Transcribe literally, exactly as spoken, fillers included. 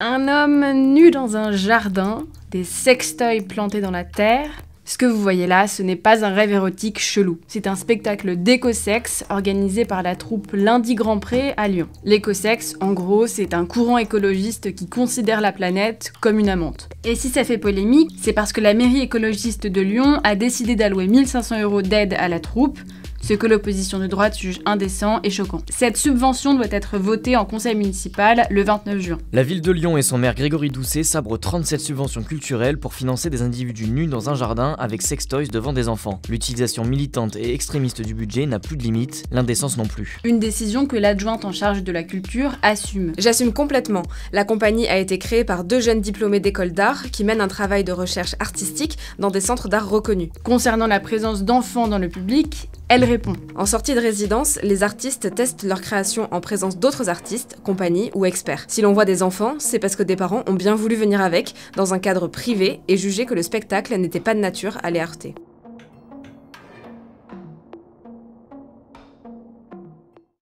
Un homme nu dans un jardin, des sextoys plantés dans la terre. Ce que vous voyez là, ce n'est pas un rêve érotique chelou. C'est un spectacle d'écosex organisé par la troupe Lundi Grand Pré à Lyon. L'écosex, en gros, c'est un courant écologiste qui considère la planète comme une amante. Et si ça fait polémique, c'est parce que la mairie écologiste de Lyon a décidé d'allouer mille cinq cents euros d'aide à la troupe, ce que l'opposition de droite juge indécent et choquant. Cette subvention doit être votée en conseil municipal le vingt-neuf juin. La ville de Lyon et son maire Grégory Doucet sabrent trente-sept subventions culturelles pour financer des individus nus dans un jardin avec sextoys devant des enfants. L'utilisation militante et extrémiste du budget n'a plus de limite, l'indécence non plus. Une décision que l'adjointe en charge de la culture assume. J'assume complètement. La compagnie a été créée par deux jeunes diplômés d'école d'art qui mènent un travail de recherche artistique dans des centres d'art reconnus. Concernant la présence d'enfants dans le public, elle répond. En sortie de résidence, les artistes testent leur création en présence d'autres artistes, compagnies ou experts. Si l'on voit des enfants, c'est parce que des parents ont bien voulu venir avec, dans un cadre privé, et jugé que le spectacle n'était pas de nature à les heurter.